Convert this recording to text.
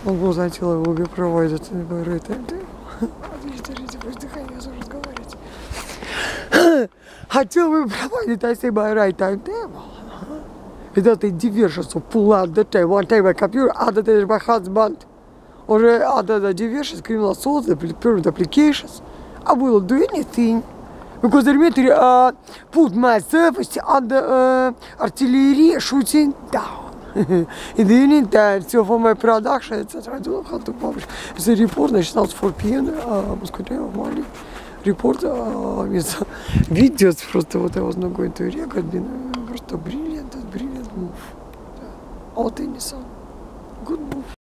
Он был начал его проводить, и говорит, подождите, пусть дыхание разговаривать. Хотел бы проводить, I say my right timetable. Without a diversion, so pull out the time, one time my computer, other than my husband. Уже other than diversions, criminal assault, the permit applications. I will do anything. Because the military put my service under artillery shooting down. In the evening time, so for my production, etc. I don't know how to publish. The report, значит, now 4 p.m. Moscow morning. Report, видео просто вот I was not going to record, просто brilliant move. All things, good move.